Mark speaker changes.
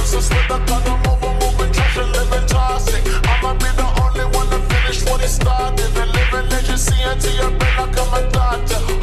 Speaker 1: process with the gun, I'm over moving trash and living toxic. I'ma be the only one to finish what it started. And living legacy until your brain like I'm a doctor.